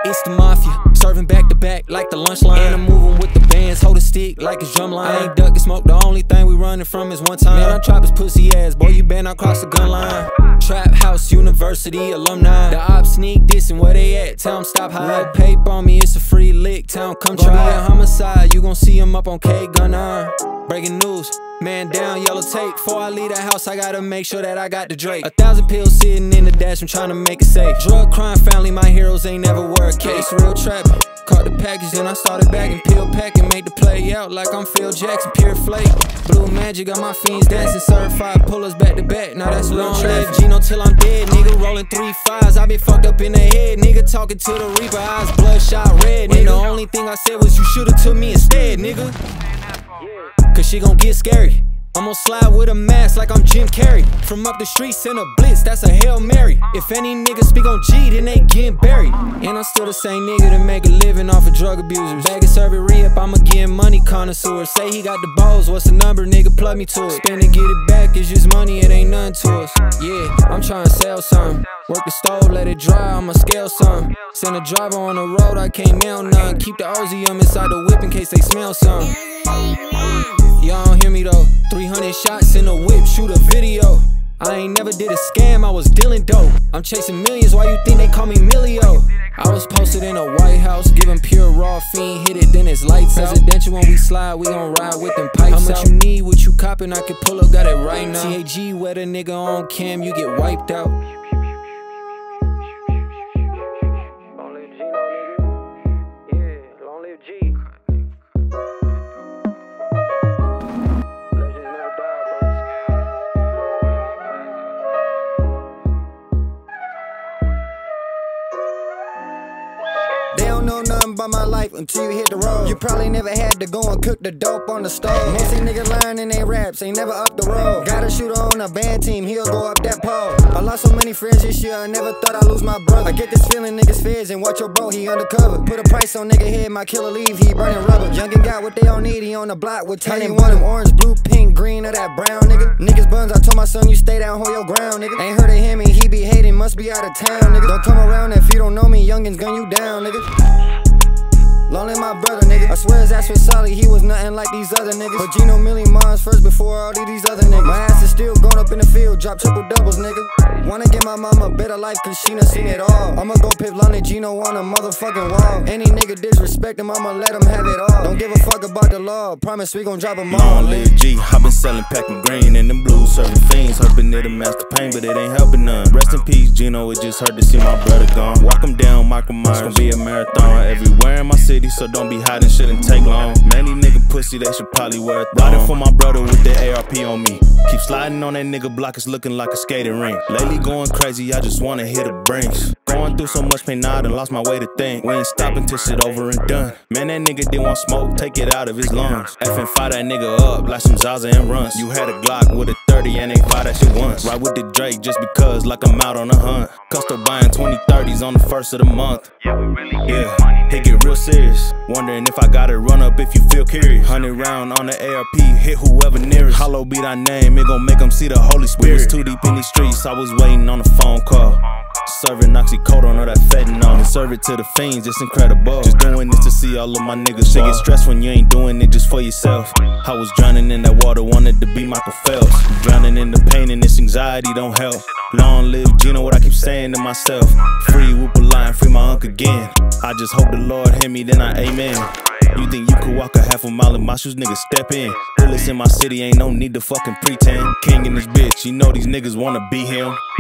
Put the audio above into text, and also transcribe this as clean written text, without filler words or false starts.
It's the mafia, serving back to back like the lunch line. And I'm moving with the bands, hold a stick like it's drumline. I ain't ducking smoke, the only thing we running from is one time. Man, I trap his pussy ass, boy, you better not cross the gun line. Trap House University alumni. The ops sneak dissing, where they at? Tell them stop high. Red paper on me, it's a free lick. Tell them come try a homicide, you gon' see him up on K-Gun iron. Breaking news, man down, yellow tape. Before I leave the house, I gotta make sure that I got the Drake. 1,000 pills sitting in the dash, I'm trying to make it safe. Drug crime family, my heroes ain't never were a case. Real trap, caught the package, then I started bagging. Pill packing, made the play out like I'm Phil Jackson. Pure flake, blue magic, got my fiends dancing. Certified pullers back to back, now that's long live Gino till I'm dead. Nigga rolling 3-5s, I been fucked up in the head. Nigga talking to the reaper, eyes bloodshot red. Nigga, the only thing I said was you should've took me instead, nigga. Cause she gon' get scary. I'm gon' slide with a mask like I'm Jim Carrey. From up the street, send a blitz, that's a Hail Mary. If any niggas speak on G, then they getting buried. And I'm still the same nigga that make a living off of drug abusers. Bag and serve it re-up, I'ma get money connoisseur. Say he got the balls, what's the number, nigga, plug me to it. Spend and get it back, it's just money, it ain't nothing to us. Yeah, I'm tryna sell something. Work the stove, let it dry, I'ma scale something. Send a driver on the road, I can't mail none. Keep the Ozium inside the whip in case they smell something. Y'all don't hear me though. 300 shots in a whip, shoot a video. I ain't never did a scam, I was dealing dope. I'm chasing millions, why you think they call me Millio? I was posted in a White House, giving pure raw fiend, hit it then it's lights out. Presidential when we slide, we gon' ride with them pipes out. How much you need, what you coppin', I can pull up, got it right now. TAG, wet a nigga on cam, you get wiped out. They don't know nothing about my life until you hit the road. You probably never had to go and cook the dope on the stove. Most these niggas lying in they raps, ain't never up the road. Got a shooter on a band team, he'll go up that pole. I lost so many friends this year, I never thought I'd lose my brother. I get this feeling niggas feds and watch your bro, he undercover. Put a price on nigga head, my killer leave, he burning rubber. Youngin' got what they don't need, he on the block with Tiny want him orange, blue, pink, green, or that brown nigga. Niggas buns, I told my son you stay down, hold your ground, nigga. Ain't heard of him and he be hating, must be out of town, nigga. Don't come around if you don't know me, youngins gun you down, nigga. Lonely my brother, nigga. I swear his ass was solid, he was nothing like these other niggas. But Gino million miles first before all these other niggas. My ass is still going up in the field, drop triple doubles, nigga. Wanna give my mama a better life cause she done seen it all. I'ma go pip Lonely Gino on a motherfucking wall. Any nigga disrespect him, I'ma let him have it all. Don't give a fuck about the law, promise we gon' drop them all. Long live G, I been selling packing green and them blues, serving fiends, hoping it'll mask the pain, but it ain't helping none. Rest in peace, Gino, it just hurt to see my brother gone. Walk him down, Michael Myers, gon' be a marathon everywhere in my city, so don't be hiding, shouldn't take long. Many nigga pussy, they should probably wear a thong. Riding for my brother with the ARP on me. Keep sliding on that nigga block, it's looking like a skating rink. Lately going crazy, I just wanna hit the brinks. Going through so much pain now, I done lost my way to think. We ain't stopping till shit over and done. Man, that nigga didn't want smoke, take it out of his lungs. Effing fire that nigga up like some Zaza and runs. You had a Glock with a 30 and ain't fire that shit once. Ride with the Drake just because like I'm out on a hunt. Custom buying 20-30s on the first of the month. Yeah, we really get money. It get real serious. Wondering if I gotta run up if you feel curious. 100 round on the ARP, hit whoever nearest. Hollow be thy name, it gon' make them see the Holy Spirit. We was too deep in these streets, I was waiting on a phone call. Serving oxycodone or that fentanyl and serve it to the fiends, it's incredible. Just doing this to see all of my niggas. Shit get stressed when you ain't doing it just for yourself. I was drowning in that water, wanted to be Michael Phelps. Drowning in the pain and this anxiety don't help. Long live Gino, what I keep saying to myself. Free whoop a line, free my unk again. I just hope the Lord hear me, then I amen. You think you could walk a half a mile in my shoes, nigga, step in. Bullets in my city, ain't no need to fucking pretend. King in this bitch, you know these niggas wanna be him.